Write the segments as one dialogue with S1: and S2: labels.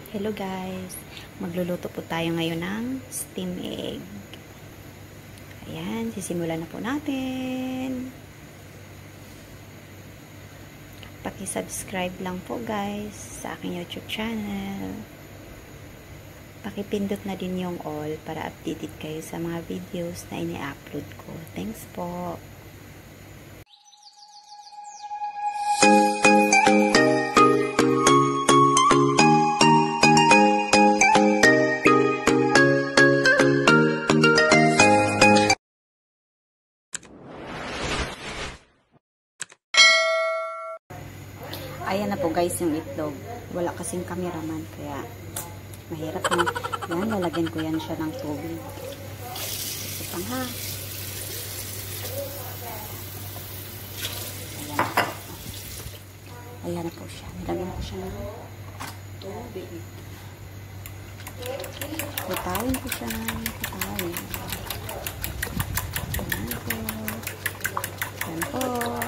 S1: Hello guys, magluluto po tayo ngayon ng steam egg. Ayan, sisimulan na po natin. Paki-subscribe lang po guys sa aking YouTube channel. Paki-pindot na din yung all para updated kayo sa mga videos na ini-upload ko. Thanks po. Ayan na po guys yung itlog. Wala kasing cameraman kaya mahirap na. Yan, lalagyan ko yan siya ng tubig. Ipang ha. Ayan na po siya. Nilagyan ko siya ng tubig. Kutawin ko siya ng kutawin. Ayan po. Ayan po.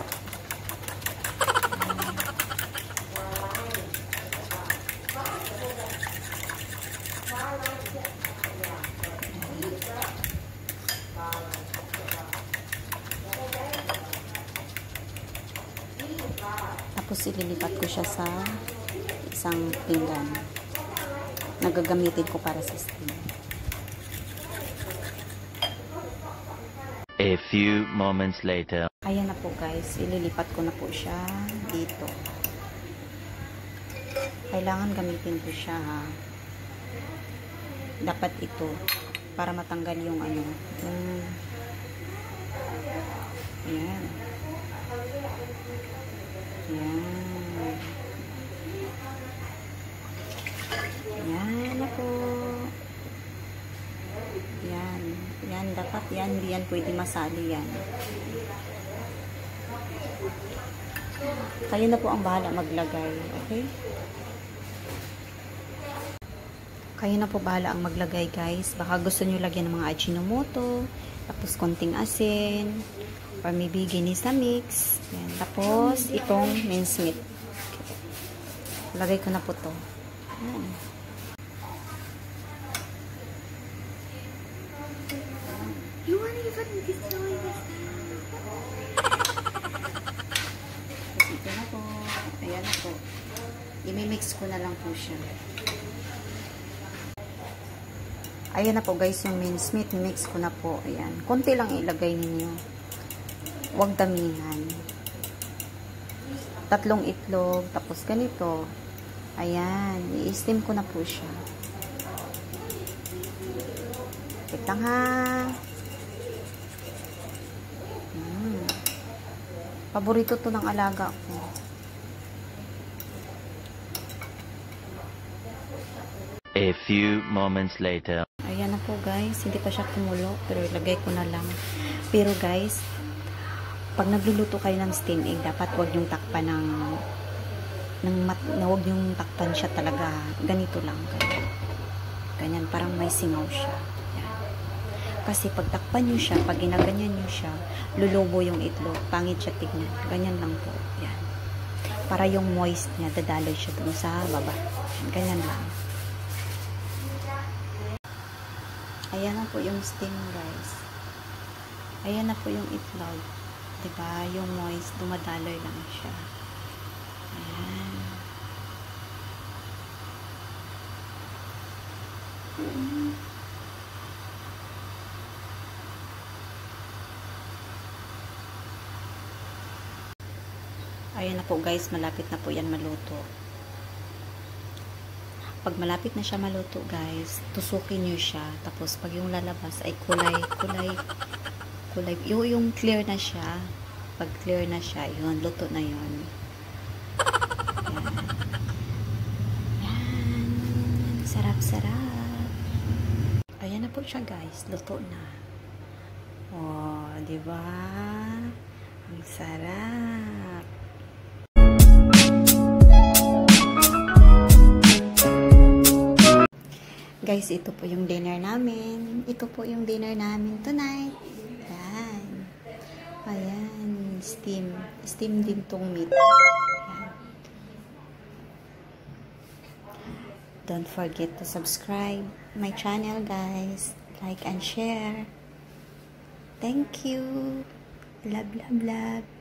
S1: Tapos ililipat ko siya sa isang pinggan na gagamitin ko para sa steam.
S2: A few moments later.
S1: Ayan na po guys, ililipat ko na po siya dito. Kailangan gamitin ko siya ha. Dapat ito para matanggal yung ano, ayan. Yan. Yan na po. Yan. Yan. Dapat yan. Hindi yan pwede masali yan. Kayo na po ang bahala maglagay. Okay? Kayo na po bahala ang maglagay guys. Baka gusto nyo lagyan ng mga Ajinomoto. Tapos konting asin. Or maybe ginisa mix. Yan. Tapos, itong mincemeat. Lagay ko na po to. Yan. You wanna even destroy this? Tapos ito na po. Ayan na po. I-mix ko na lang po siya. Ayan na po guys yung mincemeat. Mix ko na po. Ayan. Konti lang ilagay ninyo. Huwag damihan. 3 itlog. Tapos ganito. Ayan. I-steam ko na po siya. Wait lang ha. Paborito to ng alaga ko.
S2: A few moments later.
S1: Ayan na po guys. Hindi pa siya kumulo. Pero ilagay ko na lang. Pero guys, pag nagluluto kayo ng steam egg, dapat wag yung takpan wag yung takpan siya talaga. Ganito lang. Ganyan, parang may singaw siya. Yan. Kasi pag takpan nyo siya, pag ginaganyan nyo siya, lulubo yung itlog. Pangit siya tignan. Ganyan lang po. Yan. Para yung moist niya, dadaloy siya dun sa baba. Ganyan lang. Ayan na po yung steam guys. Ayan na po yung itlog. Diba? Yung moist, dumadaloy lang siya. Ayan. Ayan na po guys, malapit na po yan maluto. Pag malapit na siya maluto guys, tusukin nyo siya. Tapos pag yung lalabas ay kulay, yung clear na siya. Pag clear na siya, yun, luto na yun. Yan. Sarap-sarap. Ayan na po siya guys, luto na. Oh, diba? Ang sarap. Guys, ito po yung dinner namin. Ito po yung dinner namin tonight. Ayan. Ayan. Steam. Steam din tong meat. Ayan. Don't forget to subscribe my channel, guys. Like and share. Thank you. Love, love, love.